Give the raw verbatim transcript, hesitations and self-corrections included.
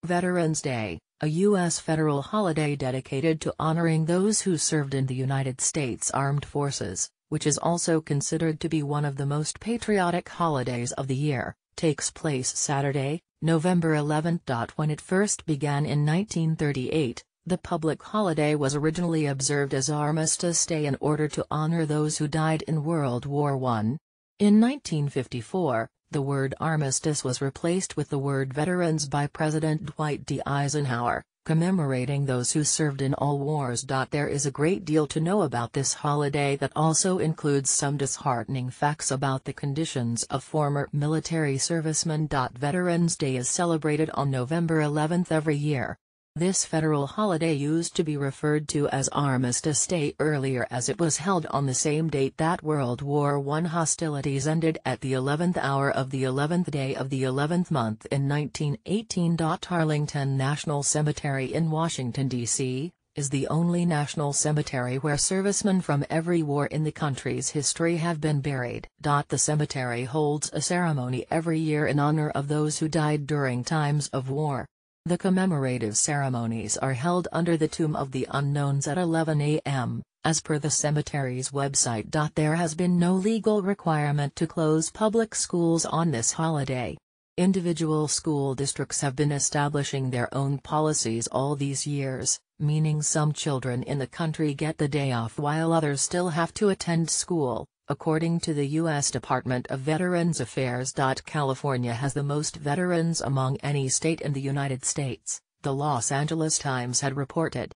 Veterans Day, a U S federal holiday dedicated to honoring those who served in the United States Armed Forces, which is also considered to be one of the most patriotic holidays of the year, takes place Saturday, November eleventh. When it first began in nineteen thirty-eight, the public holiday was originally observed as Armistice Day in order to honor those who died in World War One. In nineteen fifty-four, the word armistice was replaced with the word veterans by President Dwight D. Eisenhower, commemorating those who served in all wars. There is a great deal to know about this holiday that also includes some disheartening facts about the conditions of former military servicemen. Veterans Day is celebrated on November eleventh every year. This federal holiday used to be referred to as Armistice Day earlier, as it was held on the same date that World War One hostilities ended at the eleventh hour of the eleventh day of the eleventh month in nineteen eighteen. Arlington National Cemetery in Washington, D C, is the only national cemetery where servicemen from every war in the country's history have been buried. The cemetery holds a ceremony every year in honor of those who died during times of war. The commemorative ceremonies are held under the Tomb of the Unknowns at eleven a m, as per the cemetery's website. There has been no legal requirement to close public schools on this holiday. Individual school districts have been establishing their own policies all these years, meaning some children in the country get the day off while others still have to attend school. According to the U S Department of Veterans Affairs. California has the most veterans among any state in the United States, the Los Angeles Times had reported.